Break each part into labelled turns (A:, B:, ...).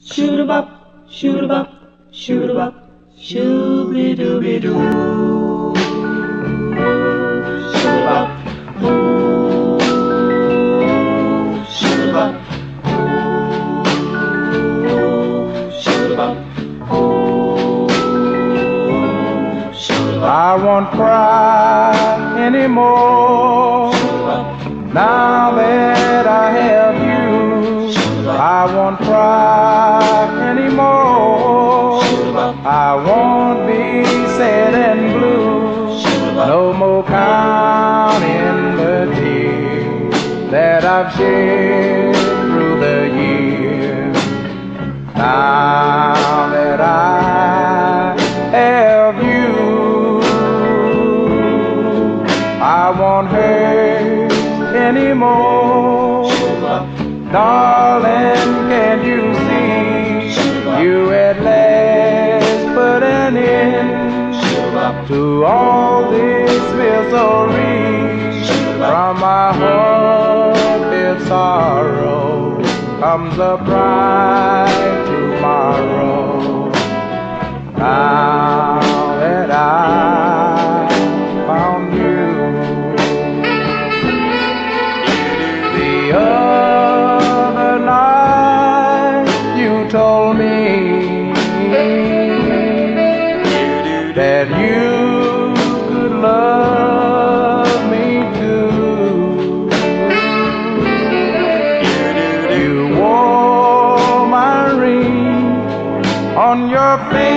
A: Shoot-a-bop, shoot-a-bop, shoot-a-bop, shoo-be-doo-be-doo. Shoot-a-bop, ooh, shoot-a-bop, ooh, shoot-a-bop, ooh, shoot-a-bop.
B: I won't cry anymore now that I have you. I won't cry anymore. I won't be sad and blue. No more counting the tears that I've shed through the years. Now that I have you, I won't hurt anymore. Darling, can't you see, you at last put an end to all this misery. From my heart there's sorrow, comes a bright tomorrow. Now that I found you, the other night you told me that you could love me too. You wore my ring on your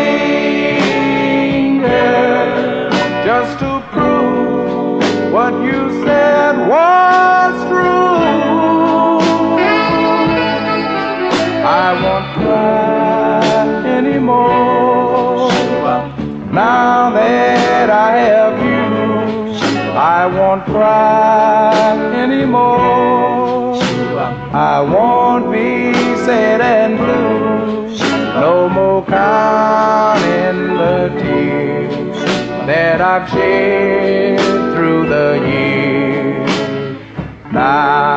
B: finger just to prove what you said was true. I won't cry anymore now that I have you. I won't cry anymore. I won't be sad and blue. No more counting the tears that I've shed through the years. Now